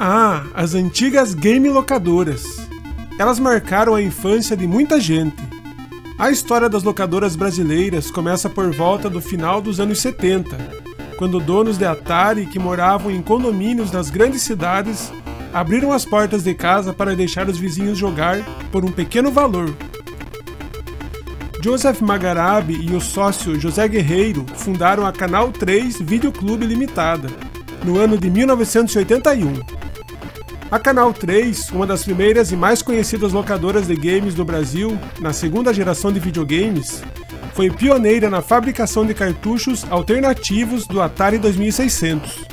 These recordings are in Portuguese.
Ah, as antigas game locadoras. Elas marcaram a infância de muita gente. A história das locadoras brasileiras começa por volta do final dos anos 70, quando donos de Atari que moravam em condomínios nas grandes cidades abriram as portas de casa para deixar os vizinhos jogar por um pequeno valor. Joseph Magarabi e o sócio José Guerreiro fundaram a Canal 3 Videoclube Limitada, no ano de 1981. A Canal 3, uma das primeiras e mais conhecidas locadoras de games do Brasil na segunda geração de videogames, foi pioneira na fabricação de cartuchos alternativos do Atari 2600.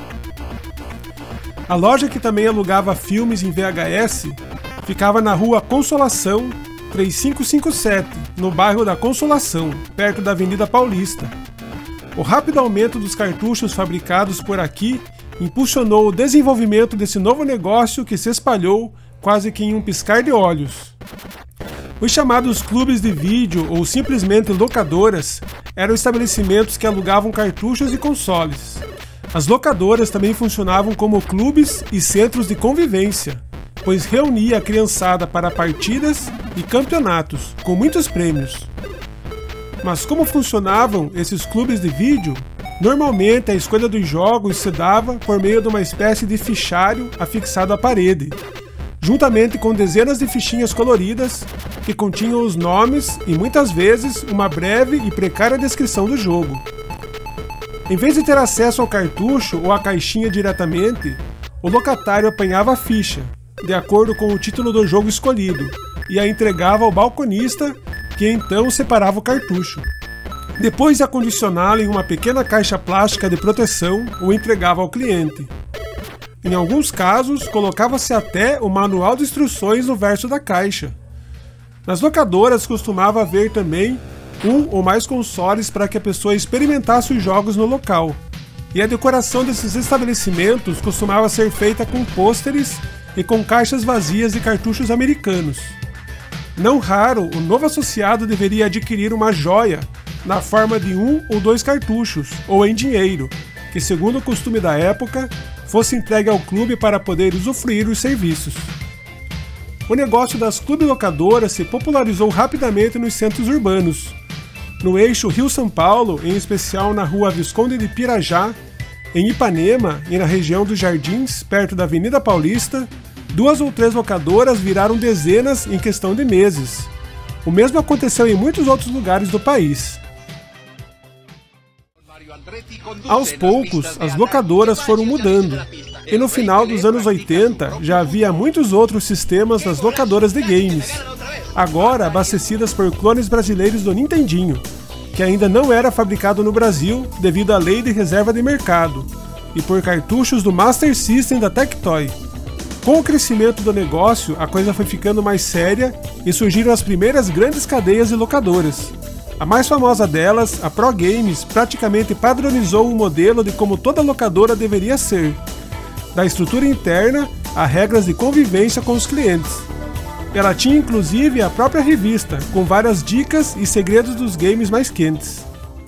A loja, que também alugava filmes em VHS, ficava na rua Consolação 3557, no bairro da Consolação, perto da Avenida Paulista. O rápido aumento dos cartuchos fabricados por aqui impulsionou o desenvolvimento desse novo negócio que se espalhou quase que em um piscar de olhos. Os chamados clubes de vídeo ou simplesmente locadoras eram estabelecimentos que alugavam cartuchos e consoles. As locadoras também funcionavam como clubes e centros de convivência, pois reunia a criançada para partidas e campeonatos, com muitos prêmios. Mas como funcionavam esses clubes de vídeo? Normalmente a escolha dos jogos se dava por meio de uma espécie de fichário afixado à parede, juntamente com dezenas de fichinhas coloridas que continham os nomes e muitas vezes uma breve e precária descrição do jogo. Em vez de ter acesso ao cartucho ou à caixinha diretamente, o locatário apanhava a ficha, de acordo com o título do jogo escolhido, e a entregava ao balconista, que então separava o cartucho. Depois de acondicioná-lo em uma pequena caixa plástica de proteção, o entregava ao cliente. Em alguns casos, colocava-se até o manual de instruções no verso da caixa. Nas locadoras costumava haver também um ou mais consoles para que a pessoa experimentasse os jogos no local. E a decoração desses estabelecimentos costumava ser feita com pôsteres e com caixas vazias de cartuchos americanos. Não raro, o novo associado deveria adquirir uma joia na forma de 1 ou 2 cartuchos, ou em dinheiro, que segundo o costume da época, fosse entregue ao clube para poder usufruir os serviços. O negócio das clube locadoras se popularizou rapidamente nos centros urbanos. No eixo Rio-São Paulo, em especial na rua Visconde de Pirajá, em Ipanema e na região dos Jardins, perto da Avenida Paulista, 2 ou 3 locadoras viraram dezenas em questão de meses. O mesmo aconteceu em muitos outros lugares do país. Aos poucos, as locadoras foram mudando, e no final dos anos 80 já havia muitos outros sistemas nas locadoras de games, agora abastecidas por clones brasileiros do Nintendinho, que ainda não era fabricado no Brasil devido à lei de reserva de mercado, e por cartuchos do Master System da Tectoy. Com o crescimento do negócio, a coisa foi ficando mais séria e surgiram as primeiras grandes cadeias de locadoras. A mais famosa delas, a Pro Games, praticamente padronizou um modelo de como toda locadora deveria ser, da estrutura interna a regras de convivência com os clientes. Ela tinha inclusive a própria revista, com várias dicas e segredos dos games mais quentes.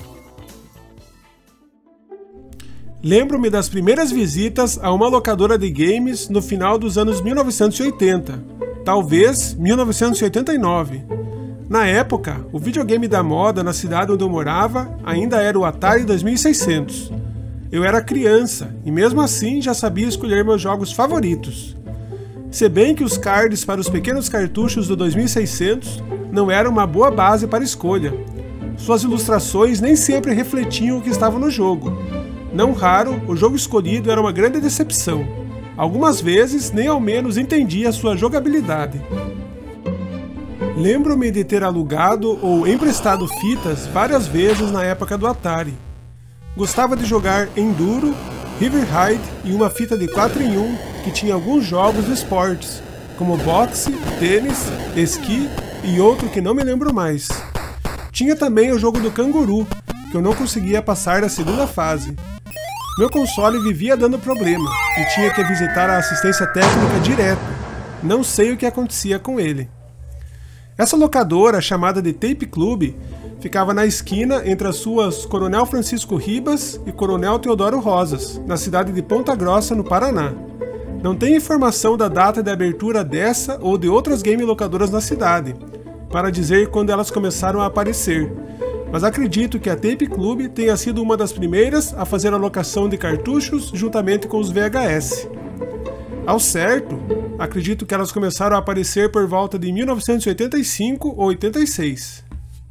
Lembro-me das primeiras visitas a uma locadora de games no final dos anos 1980, talvez 1989. Na época, o videogame da moda na cidade onde eu morava ainda era o Atari 2600. Eu era criança e mesmo assim já sabia escolher meus jogos favoritos. Se bem que os cards para os pequenos cartuchos do 2600 não eram uma boa base para escolha. Suas ilustrações nem sempre refletiam o que estava no jogo. Não raro, o jogo escolhido era uma grande decepção. Algumas vezes nem ao menos entendia sua jogabilidade. Lembro-me de ter alugado ou emprestado fitas várias vezes na época do Atari. Gostava de jogar Enduro, River Ride e uma fita de 4 em 1 que tinha alguns jogos de esportes, como boxe, tênis, esqui e outro que não me lembro mais. Tinha também o jogo do canguru, que eu não conseguia passar da segunda fase. Meu console vivia dando problema e tinha que visitar a assistência técnica direto. Não sei o que acontecia com ele. Essa locadora, chamada de Tape Club, ficava na esquina entre as ruas Coronel Francisco Ribas e Coronel Teodoro Rosas, na cidade de Ponta Grossa, no Paraná. Não tem informação da data de abertura dessa ou de outras game locadoras na cidade, para dizer quando elas começaram a aparecer, mas acredito que a Tape Club tenha sido uma das primeiras a fazer a locação de cartuchos juntamente com os VHS. Ao certo, acredito que elas começaram a aparecer por volta de 1985 ou 86.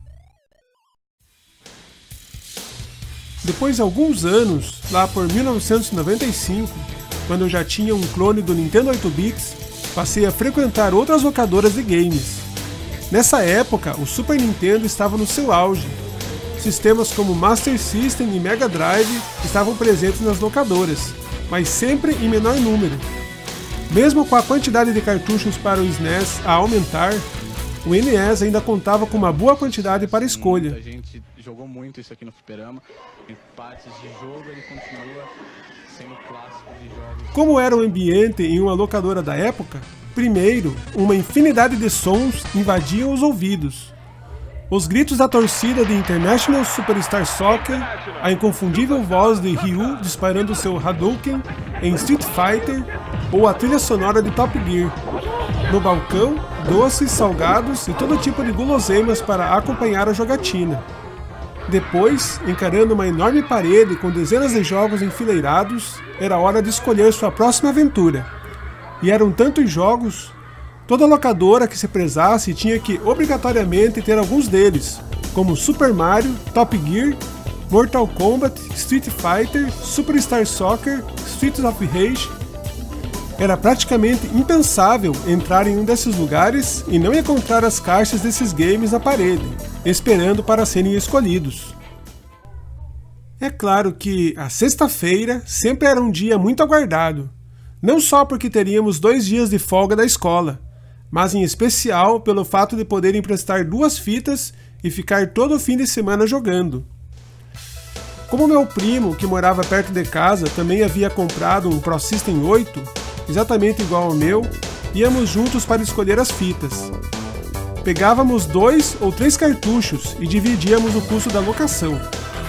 Depois de alguns anos, lá por 1995, quando eu já tinha um clone do Nintendo 8-bits, passei a frequentar outras locadoras de games. Nessa época, o Super Nintendo estava no seu auge. Sistemas como Master System e Mega Drive estavam presentes nas locadoras, mas sempre em menor número. Mesmo com a quantidade de cartuchos para o SNES a aumentar, o NES ainda contava com uma boa quantidade para escolha. A gente jogou muito isso aqui no fliperama, em partes de jogo ele continua sendo clássico de jogos. Como era o ambiente em uma locadora da época? Primeiro, uma infinidade de sons invadiam os ouvidos. Os gritos da torcida de International Superstar Soccer, a inconfundível voz de Ryu disparando seu Hadouken em Street Fighter ou a trilha sonora de Top Gear. No balcão, doces, salgados e todo tipo de guloseimas para acompanhar a jogatina. Depois, encarando uma enorme parede com dezenas de jogos enfileirados, era hora de escolher sua próxima aventura. E eram tantos jogos. Toda locadora que se prezasse tinha que obrigatoriamente ter alguns deles, como Super Mario, Top Gear, Mortal Kombat, Street Fighter, Superstar Soccer, Streets of Rage. Era praticamente impensável entrar em um desses lugares e não encontrar as caixas desses games na parede, esperando para serem escolhidos. É claro que a sexta-feira sempre era um dia muito aguardado, não só porque teríamos 2 dias de folga da escola, mas em especial pelo fato de poder emprestar 2 fitas e ficar todo o fim de semana jogando. Como meu primo, que morava perto de casa, também havia comprado um Pro System 8, exatamente igual ao meu, íamos juntos para escolher as fitas. Pegávamos 2 ou 3 cartuchos e dividíamos o custo da locação.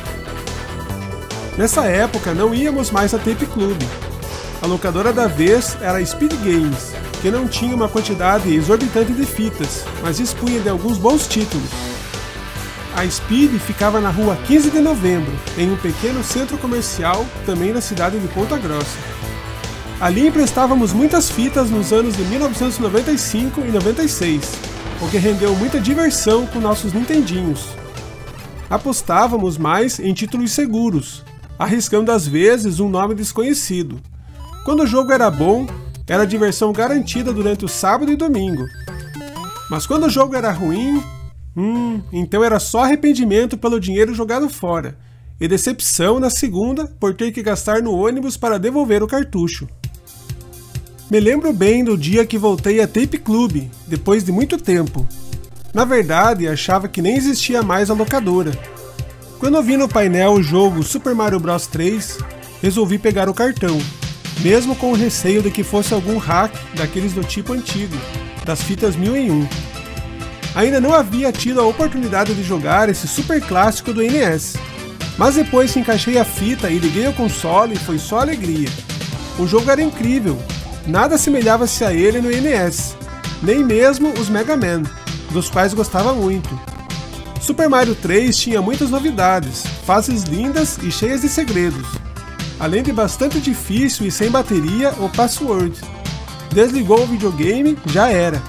Nessa época não íamos mais à Tape Club. A locadora da vez era a Speed Games, que não tinha uma quantidade exorbitante de fitas, mas dispunha de alguns bons títulos. A Speed ficava na rua 15 de novembro, em um pequeno centro comercial, também na cidade de Ponta Grossa. Ali emprestávamos muitas fitas nos anos de 1995 e 96, o que rendeu muita diversão com nossos nintendinhos. Apostávamos mais em títulos seguros, arriscando às vezes um nome desconhecido. Quando o jogo era bom, era diversão garantida durante o sábado e domingo. Mas quando o jogo era ruim, então era só arrependimento pelo dinheiro jogado fora, e decepção na segunda por ter que gastar no ônibus para devolver o cartucho. Me lembro bem do dia que voltei à Tape Club, depois de muito tempo. Na verdade, achava que nem existia mais a locadora. Quando eu vi no painel o jogo Super Mario Bros 3, resolvi pegar o cartão, mesmo com o receio de que fosse algum hack daqueles do tipo antigo, das fitas 1001. Ainda não havia tido a oportunidade de jogar esse super clássico do NES, mas depois que encaixei a fita e liguei o console, foi só alegria. O jogo era incrível, nada assemelhava-se a ele no NES, nem mesmo os Mega Man, dos quais gostava muito. Super Mario 3 tinha muitas novidades, fases lindas e cheias de segredos, além de bastante difícil e sem bateria ou password. Desligou o videogame, já era.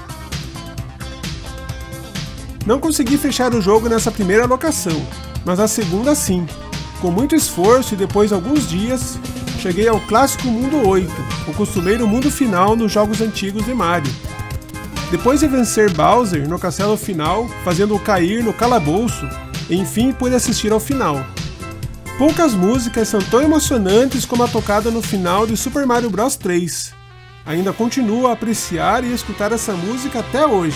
Não consegui fechar o jogo nessa primeira locação, mas a segunda sim. Com muito esforço e depois de alguns dias, cheguei ao clássico Mundo 8, o costumeiro mundo final nos jogos antigos de Mario. Depois de vencer Bowser no castelo final, fazendo-o cair no calabouço, enfim pude assistir ao final. Poucas músicas são tão emocionantes como a tocada no final de Super Mario Bros 3. Ainda continuo a apreciar e escutar essa música até hoje.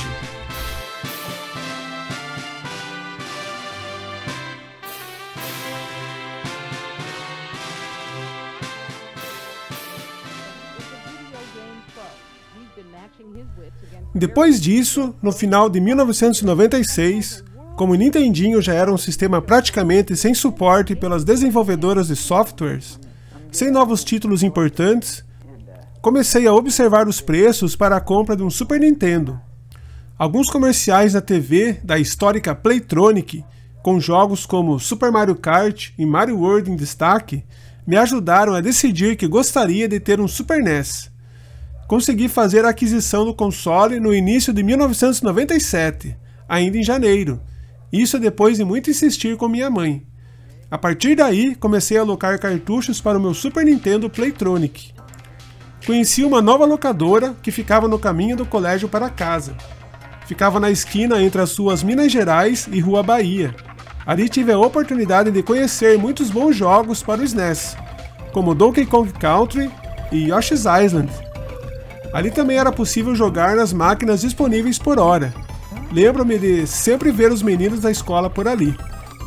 Depois disso, no final de 1996, como o Nintendinho já era um sistema praticamente sem suporte pelas desenvolvedoras de softwares, sem novos títulos importantes, comecei a observar os preços para a compra de um Super Nintendo. Alguns comerciais na TV da histórica Playtronic, com jogos como Super Mario Kart e Mario World em destaque, me ajudaram a decidir que gostaria de ter um Super NES. Consegui fazer a aquisição do console no início de 1997, ainda em janeiro, isso depois de muito insistir com minha mãe. A partir daí, comecei a alocar cartuchos para o meu Super Nintendo Playtronic. Conheci uma nova locadora que ficava no caminho do colégio para casa. Ficava na esquina entre as ruas Minas Gerais e Rua Bahia. Ali tive a oportunidade de conhecer muitos bons jogos para o SNES, como Donkey Kong Country e Yoshi's Island. Ali também era possível jogar nas máquinas disponíveis por hora. Lembro-me de sempre ver os meninos da escola por ali.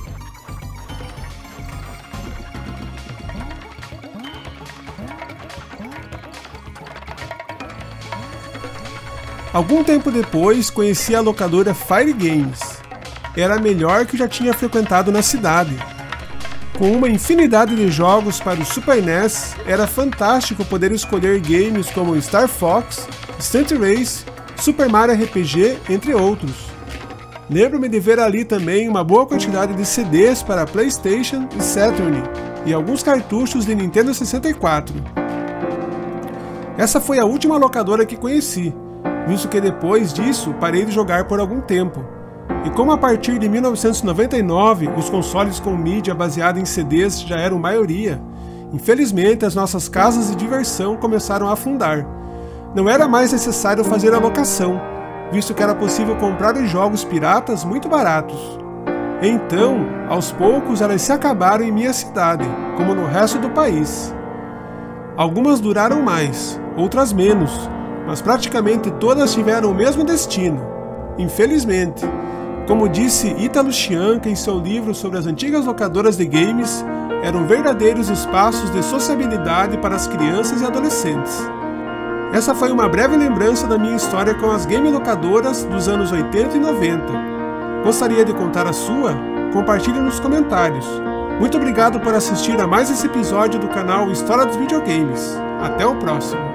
Algum tempo depois, conheci a locadora Fire Games. Era a melhor que eu já tinha frequentado na cidade. Com uma infinidade de jogos para o Super NES, era fantástico poder escolher games como Star Fox, Stunt Race, Super Mario RPG, entre outros. Lembro-me de ver ali também uma boa quantidade de CDs para PlayStation e Saturn, e alguns cartuchos de Nintendo 64. Essa foi a última locadora que conheci, visto que depois disso parei de jogar por algum tempo. E como a partir de 1999 os consoles com mídia baseada em CDs já eram maioria, infelizmente as nossas casas de diversão começaram a afundar. Não era mais necessário fazer a locação, visto que era possível comprar os jogos piratas muito baratos. Então, aos poucos elas se acabaram em minha cidade, como no resto do país. Algumas duraram mais, outras menos, mas praticamente todas tiveram o mesmo destino, infelizmente. Como disse Ítalo Chianca em seu livro sobre as antigas locadoras de games, eram verdadeiros espaços de sociabilidade para as crianças e adolescentes. Essa foi uma breve lembrança da minha história com as game locadoras dos anos 80 e 90. Gostaria de contar a sua? Compartilhe nos comentários. Muito obrigado por assistir a mais esse episódio do canal História dos Videogames. Até o próximo!